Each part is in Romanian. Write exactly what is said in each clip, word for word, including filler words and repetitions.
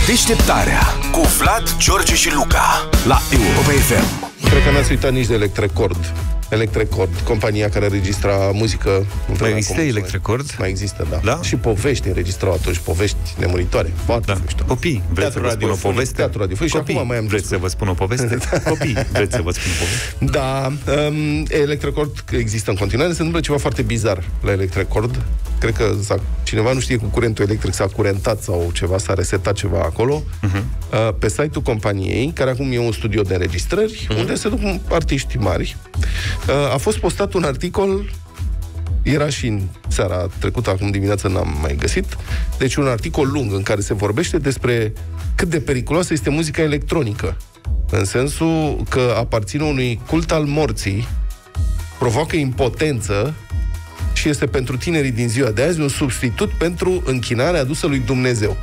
Deșteptarea cu Vlad, George și Luca la Europa F M. Cred că n-ați uitat nici de Electrecord. Electrecord, compania care registra muzică. Mai există Electrecord? Mai există, da. da. Și povești înregistrau atunci, povești nemuritoare. Da. Copii, vreți să vă spun o poveste? Teatru radiofonic. Și acum mai am vreți să vă spun o poveste? Copii, vreți să vă spun o poveste? Da, um, Electrecord există în continuare. Se întâmplă ceva foarte bizar la Electrecord. Cred că s-a, cineva nu știe cu curentul electric s-a curentat sau ceva, s-a resetat ceva acolo. Uh-huh. Uh, pe site-ul companiei, care acum e un studio de înregistrări, uh-huh. unde se duc artiști mari, uh, a fost postat un articol, era și în seara trecută, acum dimineață n-am mai găsit, deci un articol lung în care se vorbește despre cât de periculoasă este muzica electronică, în sensul că aparține unui cult al morții, provoacă impotență și este pentru tinerii din ziua de azi un substitut pentru închinarea adusă lui Dumnezeu.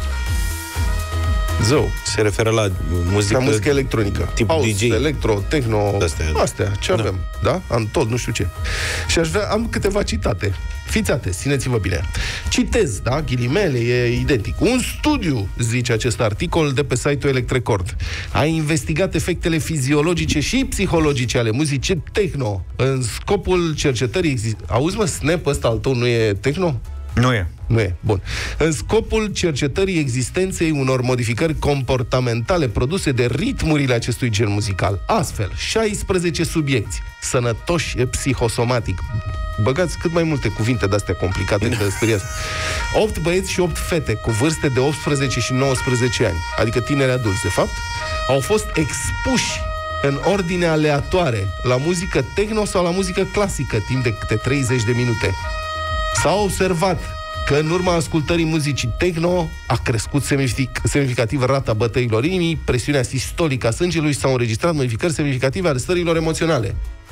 Zău. Se referă la muzică, la muzică electronică. Tip house, D J. electro, techno, astea, astea ce da. avem, da? Am tot, nu știu ce. Și aș vrea, am câteva citate. Fiți atenți, țineți-vă bine. Citez, da? Ghilimele, e identic. Un studiu, zice acest articol de pe site-ul Electrecord, a investigat efectele fiziologice și psihologice ale muzicii techno în scopul cercetării exist... Auzi, mă, Snap ăsta al tău nu e techno? Nu e. Nu e. Bun. În scopul cercetării existenței unor modificări comportamentale produse de ritmurile acestui gen muzical. Astfel, șaisprezece subiecți sănătoși psihosomatic. Băgați cât mai multe cuvinte de-astea complicate, că speriați. opt băieți și opt fete cu vârste de optsprezece și nouăsprezece ani, adică tineri adulți, de fapt, au fost expuși în ordine aleatoare la muzică techno sau la muzică clasică timp de câte treizeci de minute. S-a observat că în urma ascultării muzicii techno a crescut semnific- semnificativ rata bătăilor inimii, presiunea sistolică a sângelui și s-au înregistrat modificări semnificative ale stărilor emoționale.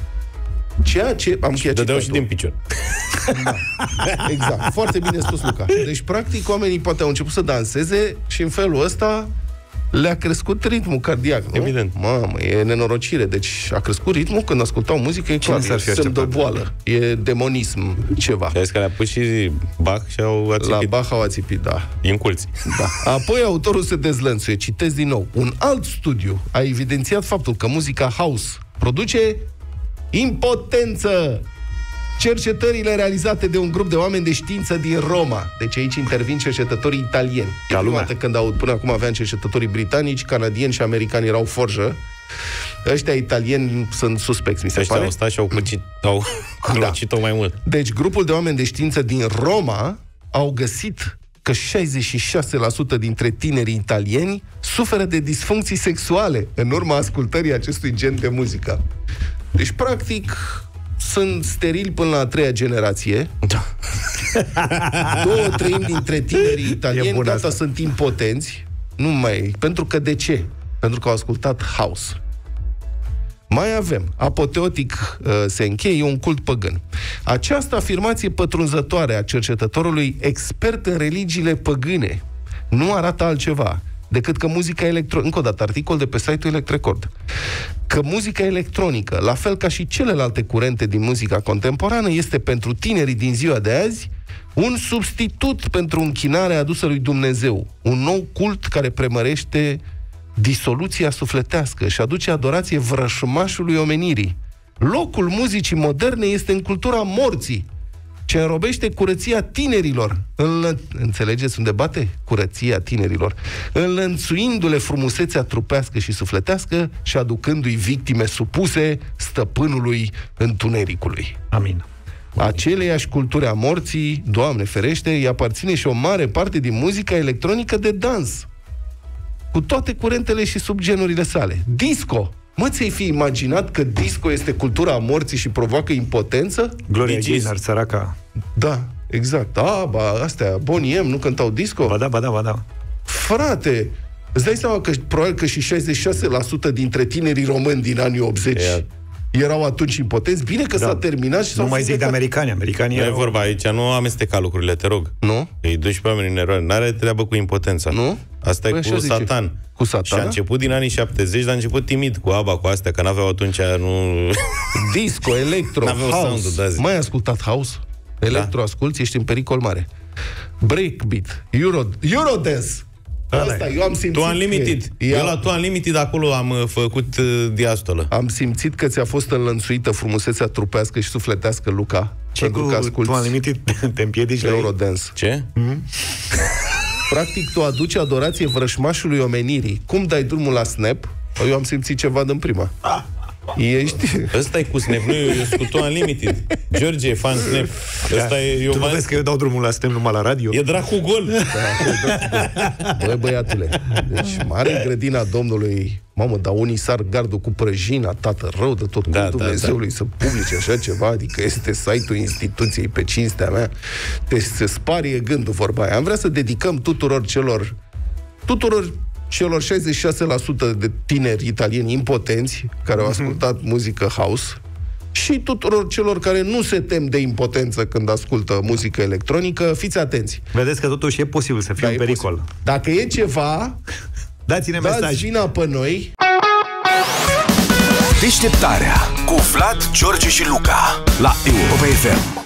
Ceea ce... Am și dădeau și din picior. Da. Exact. Foarte bine spus, Luca. Deci, practic, oamenii poate au început să danseze și în felul ăsta le-a crescut ritmul cardiac, nu? Evident. Mamă, e nenorocire. Deci a crescut ritmul când ascultau muzică, e clar, e semn de boală. E demonism, ceva. Și că le-a pus și Bach și au ațipit. La Bach au ațipit, da. În culți. Da. Apoi autorul se dezlănțuie. Citez din nou. Un alt studiu a evidențiat faptul că muzica house produce impotență. Cercetările realizate de un grup de oameni de știință din Roma. Deci aici intervin cercetătorii italieni. Ca prima dată când aud, până acum aveam cercetătorii britanici, canadieni și americani erau forjă. Ăștia italieni sunt suspecți, mi se Ăștia pare. au stat și au cucit, au cucit-o mai mult. Deci grupul de oameni de știință din Roma au găsit că șaizeci și șase la sută dintre tinerii italieni suferă de disfuncții sexuale în urma ascultării acestui gen de muzică. Deci, practic, sunt sterili până la a treia generație. Da. Două treimi dintre tinerii italieni gata sunt impotenți. Nu mai... Pentru că de ce? Pentru că au ascultat house. Mai avem, apoteotic uh, se încheie, e un cult păgân. Această afirmație pătrunzătoare a cercetătorului expert în religiile păgâne nu arată altceva decât că muzica electronică, încă o dată, articol de pe site-ul Electrecord, că muzica electronică, la fel ca și celelalte curente din muzica contemporană, este pentru tinerii din ziua de azi un substitut pentru închinarea adusă lui Dumnezeu, un nou cult care premărește disoluția sufletească și aduce adorație vrășmașului omenirii. Locul muzicii moderne este în cultura morții, ce înrobește curăția tinerilor. Înlă... Înțelegeți unde bate? Curăția tinerilor. Înlănțuindu-le frumusețea trupească și sufletească și aducându-i victime supuse stăpânului întunericului. Amin. Aceleiași culturi a morții, Doamne ferește, îi aparține și o mare parte din muzica electronică de dans, cu toate curentele și subgenurile sale. Disco. Mă, ți-ai fi imaginat că disco este cultura a morții și provoacă impotență? Gloria Gaynor, săraca. Da, exact. A, ba, astea, Bonnie M, nu cântau disco? Ba da, ba da, ba da. Frate, îți dai seama că probabil că și șaizeci și șase la sută dintre tinerii români din anii optzeci e... erau atunci impotenți? Bine că da. S-a terminat și nu mai zic de americani, americanii nu erau... e vorba, aici nu amesteca lucrurile, te rog. Nu? Îi duci pe oamenii în eroare. N-are treabă cu impotența. Nu? Asta păi e cu Satan. Cu Satan? Și a început din anii șaptezeci, dar a început timid cu ABBA, cu astea, că n-aveau atunci, nu... Disco, electro, house. Sound-ul, mai ascultat house? Electro, da. Asculți, ești în pericol mare. Breakbeat, Euro, Eurodance. Asta, eu am simțit tu Unlimited. că... Eu la tu Unlimited acolo am uh, făcut uh, diastolă. Am simțit că ți-a fost înlănțuită frumusețea trupească și sufletească, Luca. Ce cu tu Unlimited te împiedici la Eurodance. Ce? Mm-hmm. Practic, tu aduci adorație vrășmașului omenirii. Cum dai drumul la Snap? Eu am simțit ceva din prima. Ah. Ești... Ăsta e cu Snap, nu, eu, eu sunt cu tu Unlimited. George e fan Snap. Ăsta e, eu tu nu vezi că eu dau drumul la Snap numai la radio? E dracu gol. Da, băi, băiatule, deci mare grădina Domnului. Mamă, dar unii sar gardul cu prăjina, tată, rău de tot, da, cu Dumnezeului, da, da, să publice așa ceva, adică este site-ul instituției pe cinstea mea. Deci se sparie gândul, vorba aia. Am vrea să dedicăm tuturor celor tuturor celor șaizeci și șase la sută de tineri italieni impotenți care au ascultat mm-hmm. muzică house și tuturor celor care nu se tem de impotență când ascultă muzică electronică, fiți atenți. Vedeți că totuși e posibil să fie da, un pericol. Posibil. Dacă e ceva, dați-ne dați mesaj. vina pe noi. Deșteptarea cu Vlad, George și Luca la Europa F M.